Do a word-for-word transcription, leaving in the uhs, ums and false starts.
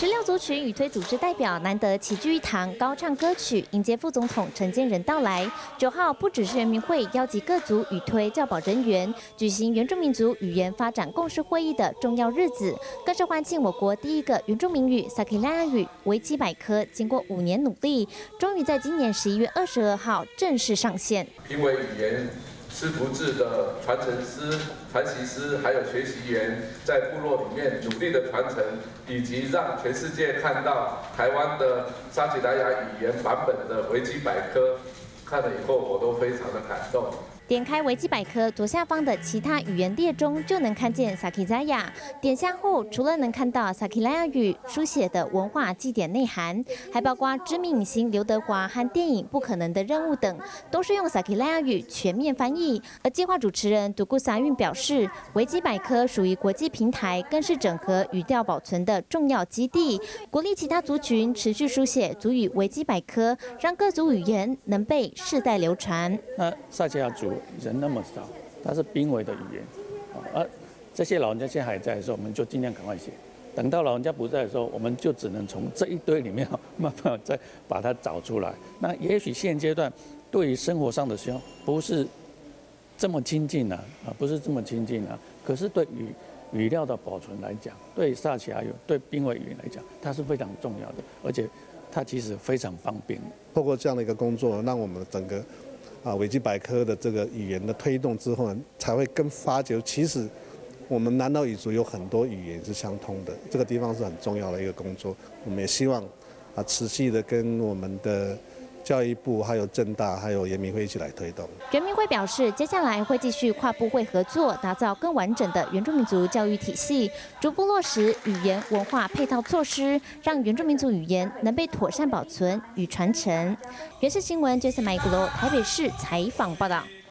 十六族群语推组织代表难得齐聚一堂，高唱歌曲，迎接副总统陈建仁到来。九号不只是人民会邀集各族语推教保人员，举行原住民族语言发展共识会议的重要日子，更是欢庆我国第一个原住民语萨克拉雅语维基百科，经过五年努力，终于在今年十一月二十二号正式上线。 因为语言师徒制的传承师、传习师，还有学习员，在部落里面努力的传承，以及让全世界看到台湾的撒奇莱雅语言版本的维基百科，看了以后我都非常的感动。 点开维基百科左下方的其他语言列中，就能看见萨克扎雅。点下后，除了能看到萨克拉雅语书写的文化祭典内涵，还包括知名影星刘德华和电影《不可能的任务》等，都是用萨克拉雅语全面翻译。而计划主持人独孤撒运表示，维基百科属于国际平台，更是整合语调保存的重要基地，鼓励其他族群持续书写族语维基百科，让各族语言能被世代流传。 那萨奇亚族人那么少，它是濒危的语言，而这些老人家现在还在的时候，我们就尽量赶快写。等到老人家不在的时候，我们就只能从这一堆里面慢慢再把它找出来。那也许现阶段对于生活上的使用不是这么亲近啊，啊不是这么亲近啊。可是对语语料的保存来讲，对萨奇亚语、对濒危语言来讲，它是非常重要的，而且它其实非常方便。 透过这样的一个工作，让我们整个啊，维基百科的这个语言的推动之后呢，才会更发觉，其实我们南岛语族有很多语言是相通的，这个地方是很重要的一个工作。我们也希望啊，持续的跟我们的教育部、还有政大、还有原民会一起来推动。 原民会表示，接下来会继续跨部会合作，打造更完整的原住民族教育体系，逐步落实语言文化配套措施，让原住民族语言能被妥善保存与传承。原视新闻 Jason 麦古罗台北市采访报道。